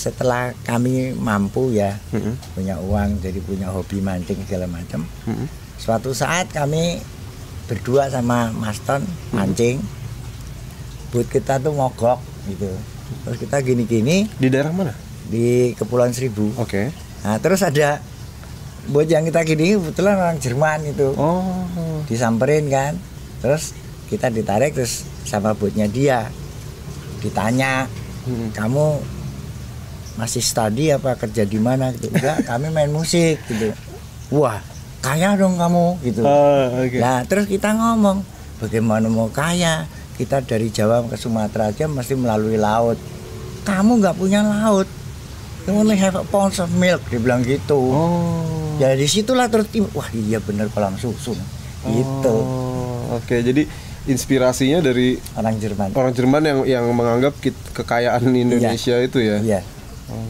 setelah kami mampu ya, punya uang, jadi punya hobi mancing segala macam. Suatu saat kami berdua sama Mas Ton mancing, boot kita tuh mogok gitu. Terus kita gini-gini. Di daerah mana? Di Kepulauan Seribu. Oke. Nah terus ada boot yang kita gini kebetulan orang Jerman itu. Disamperin kan. Terus kita ditarik terus sama bootnya dia. Ditanya, kamu masih study apa kerja di mana gitu? Enggak, kami main musik gitu. Wah, kaya dong kamu gitu. Okay. Nah, terus kita ngomong, bagaimana mau kaya? Kita dari Jawa ke Sumatera aja mesti melalui laut. Kamu nggak punya laut. You only have a pound of milk, dibilang gitu. Ya disitulah terus, wah iya bener kolam susu. Gitu. Oke, jadi inspirasinya dari orang Jerman. Orang Jerman yang menganggap kekayaan Indonesia itu ya. Iya.